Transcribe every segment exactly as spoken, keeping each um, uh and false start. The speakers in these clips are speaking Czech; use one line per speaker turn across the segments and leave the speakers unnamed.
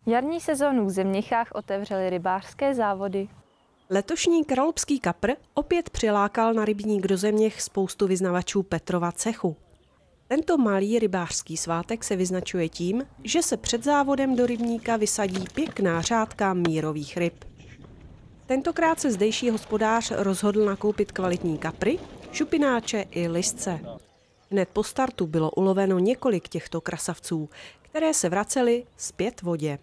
Jarní sezónu v Zemnichách otevřely rybářské závody.
Letošní kralupský kapr opět přilákal na rybník do Zemněch spoustu vyznavačů Petrova cechu. Tento malý rybářský svátek se vyznačuje tím, že se před závodem do rybníka vysadí pěkná řádka mírových ryb. Tentokrát se zdejší hospodář rozhodl nakoupit kvalitní kapry, šupináče i lisce. Hned po startu bylo uloveno několik těchto krasavců, které se vracely zpět vodě.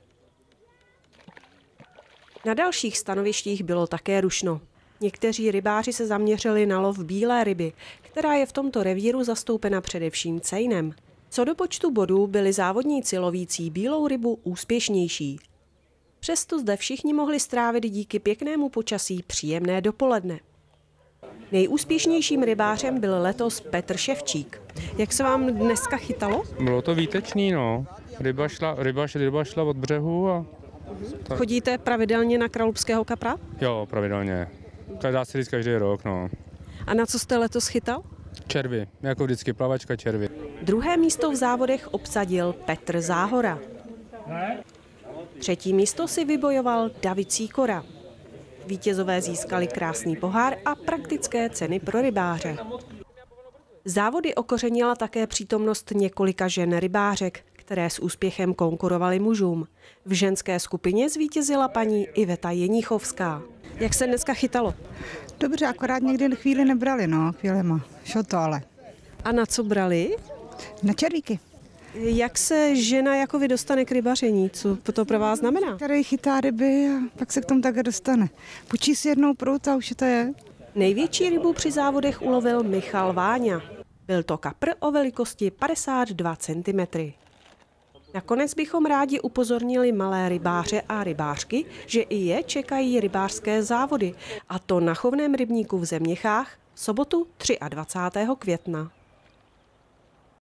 Na dalších stanovištích bylo také rušno. Někteří rybáři se zaměřili na lov bílé ryby, která je v tomto revíru zastoupena především cejnem. Co do počtu bodů byli závodníci lovící bílou rybu úspěšnější. Přesto zde všichni mohli strávit díky pěknému počasí příjemné dopoledne. Nejúspěšnějším rybářem byl letos Petr Ševčík. Jak se vám dneska chytalo?
Bylo to výtečný, no. Ryba šla, ryba, ryba šla od břehu a...
Tak. Chodíte pravidelně na kralupského kapra?
Jo, pravidelně. To dá se říct každý rok, no.
A na co jste letos chytal?
Červy, jako vždycky plavačka červy.
Druhé místo v závodech obsadil Petr Záhora. Třetí místo si vybojoval David Sýkora. Vítězové získali krásný pohár a praktické ceny pro rybáře. Závody okořenila také přítomnost několika žen rybářek, které s úspěchem konkurovaly mužům. V ženské skupině zvítězila paní Iveta Jeníchovská. Jak se dneska chytalo?
Dobře, akorát někdy chvíli nebrali, no, chvílema. Šlo to ale.
A na co brali?
Na červíky.
Jak se žena jako vy dostane k rybaření? Co to pro vás znamená?
Který chytá ryby a pak se k tomu také dostane. Půjčí si jednou prout a už to je.
Největší rybu při závodech ulovil Michal Váňa. Byl to kapr o velikosti padesát dva centimetrů. Nakonec bychom rádi upozornili malé rybáře a rybářky, že i je čekají rybářské závody, a to na chovném rybníku v Zemnichách v sobotu dvacátého třetího května.